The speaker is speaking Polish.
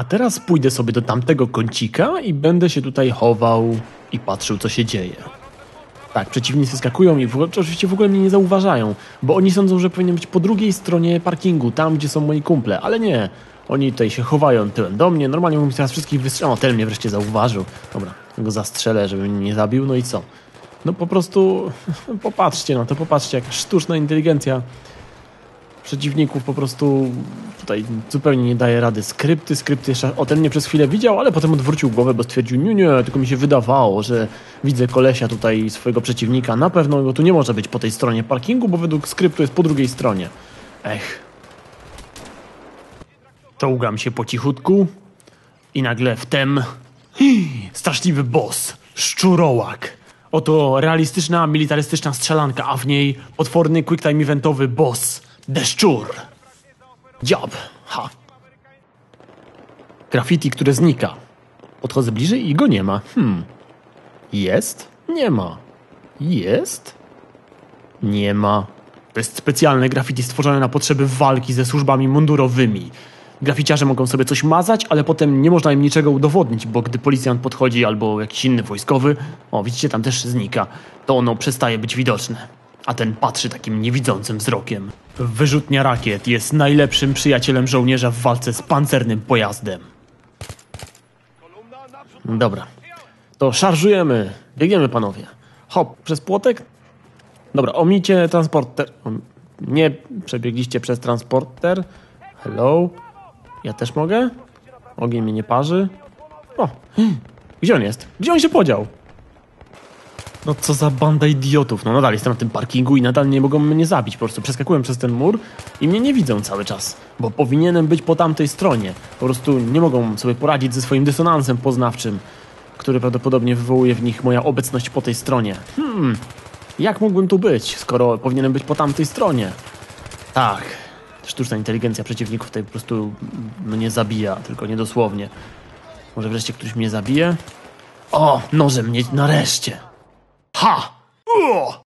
A teraz pójdę sobie do tamtego kącika i będę się tutaj chował i patrzył, co się dzieje. Tak, przeciwnicy skakują i oczywiście w ogóle mnie nie zauważają, bo oni sądzą, że powinien być po drugiej stronie parkingu, tam gdzie są moi kumple, ale nie. Oni tutaj się chowają tyłem do mnie, normalnie mógłbym teraz wszystkich wystrzelić. O, ten mnie wreszcie zauważył. Dobra, go zastrzelę, żeby mnie nie zabił, no i co? No po prostu popatrzcie na to, popatrzcie, jaka sztuczna inteligencja przeciwników po prostu tutaj zupełnie nie daje rady. Skrypty jeszcze, o ten mnie przez chwilę widział, ale potem odwrócił głowę, bo stwierdził, nie, tylko mi się wydawało, że widzę kolesia tutaj, swojego przeciwnika, na pewno go tu nie może być po tej stronie parkingu, bo według skryptu jest po drugiej stronie. Ech. Czołgam się po cichutku i nagle wtem straszliwy boss, szczurołak. Oto realistyczna, militarystyczna strzelanka, a w niej potworny quicktime eventowy boss, Deszczur. Dziab. Ha. Graffiti, które znika. Podchodzę bliżej i go nie ma. Jest? Nie ma. Jest? Nie ma. To jest specjalne graffiti stworzone na potrzeby walki ze służbami mundurowymi. Graficiarze mogą sobie coś mazać, ale potem nie można im niczego udowodnić, bo gdy policjant podchodzi albo jakiś inny wojskowy, o widzicie, tam też znika, to ono przestaje być widoczne. A ten patrzy takim niewidzącym wzrokiem. Wyrzutnia rakiet jest najlepszym przyjacielem żołnierza w walce z pancernym pojazdem. Dobra, to szarżujemy. Biegniemy, panowie. Hop, przez płotek? Dobra, omicie transporter. Nie przebiegliście przez transporter. Hello? Ja też mogę? Ogień mnie nie parzy. O, gdzie on jest? Gdzie on się podział? No co za banda idiotów. No nadal jestem na tym parkingu i nadal nie mogą mnie zabić. Po prostu przeskakuję przez ten mur i mnie nie widzą cały czas. Bo powinienem być po tamtej stronie. Po prostu nie mogą sobie poradzić ze swoim dysonansem poznawczym, który prawdopodobnie wywołuje w nich moja obecność po tej stronie. Jak mógłbym tu być, skoro powinienem być po tamtej stronie? Tak. Sztuczna inteligencja przeciwników tutaj po prostu mnie zabija, tylko niedosłownie. Może wreszcie ktoś mnie zabije? O, nożem mnie nareszcie. Ha!